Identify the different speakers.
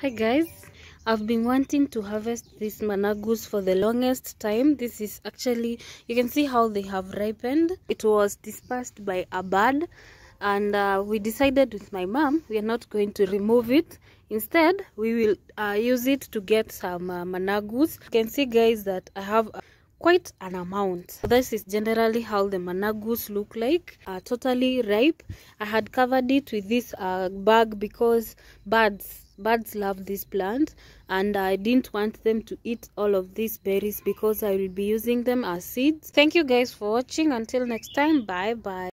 Speaker 1: Hi guys, I've been wanting to harvest these managus for the longest time. This is actually, you can see how they have ripened. It was dispersed by a bird, and we decided with my mom we are not going to remove it. Instead, we will use it to get some managus. You can see guys that I have quite an amount. This is generally how the managus look like, totally ripe. I had covered it with this bag because birds love this plant, and I didn't want them to eat all of these berries because I will be using them as seeds. Thank you guys for watching. Until next time, bye bye.